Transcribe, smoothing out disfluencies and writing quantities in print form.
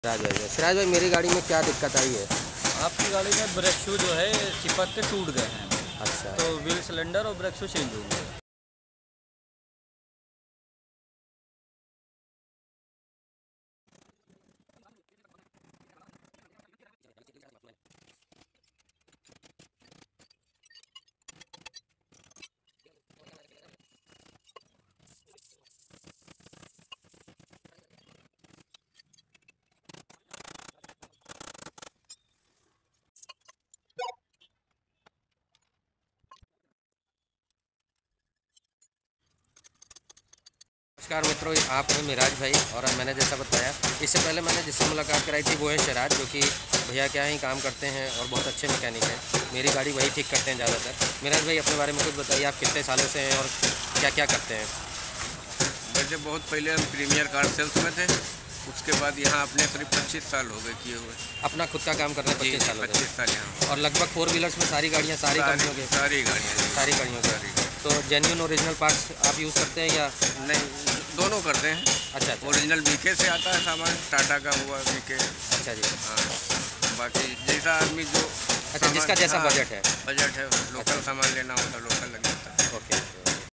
सिराज भाई मेरी गाड़ी में क्या दिक्कत आई है? आपकी गाड़ी में ब्रेक शू जो है चिपक के टूट गए हैं। अच्छा। तो व्हील सिलेंडर और ब्रेक शू चेंज होंगे। नमस्कार मित्रों, आप हैं मिराज भाई और मैंने जैसा बताया इससे पहले मैंने जिससे मुलाकात कराई थी वो है सिराज, जो कि भैया क्या ही काम करते हैं और बहुत अच्छे मैकेनिक हैं। मेरी गाड़ी वही ठीक करते हैं ज़्यादातर। मिराज भाई अपने बारे में कुछ बताइए, आप कितने सालों से हैं और क्या क्या करते हैं? वैसे बहुत पहले हम प्रीमियर कार सेल्स में थे। उसके बाद यहाँ अपने करीब 25 साल हो गए किए हुए। अपना खुद का काम करने 25 साल हो गए। 25 साल यहाँ। और लगभग 4 व्हीलर्स में सारी गाड़ियाँ सारी कंपनियों के सारी गाड़ियाँ सारी गाड़ियों की। तो जेन्युइन ओरिजिनल पार्ट्स आप यूज़ करते हैं या नहीं, दोनों करते हैं। अच्छा। ओरिजिनल बीके से आता है सामान, टाटा का हुआ बीके। अच्छा जी। हाँ, बाकी जैसा आदमी जो अच्छा, जिसका जैसा बजट है बजट है लोकल सामान लेना होता है लोकल लग जाता है। ओके।